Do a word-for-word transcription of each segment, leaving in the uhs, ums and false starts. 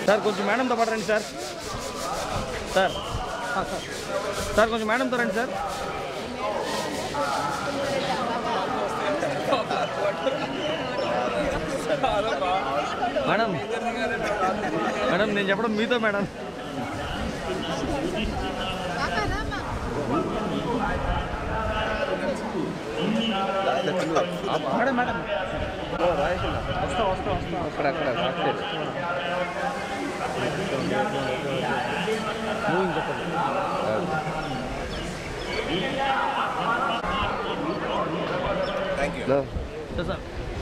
Sir కొంచెం మేడంతో పాటు రండి సార్. సార్ సార్ కొంచెం మేడంతో రండి సార్. మేడం మేడం నేను చెప్పడం మీతో మేడం. మేడం మేడం వస్తా వస్తా వస్తా అక్కడ అక్కడ మూవింగ్ చెప్పండి. Thank you sir.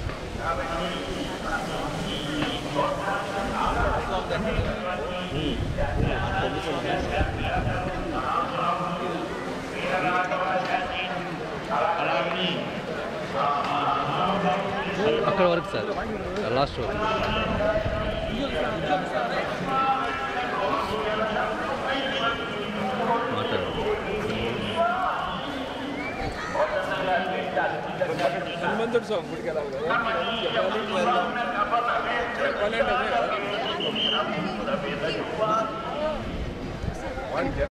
అక్కడ వరకు సార్ లాస్ట్ వరకు. మాట్లాడు హనుమంతుడు సాంగ్ గుడికి వెళ్ళాలి.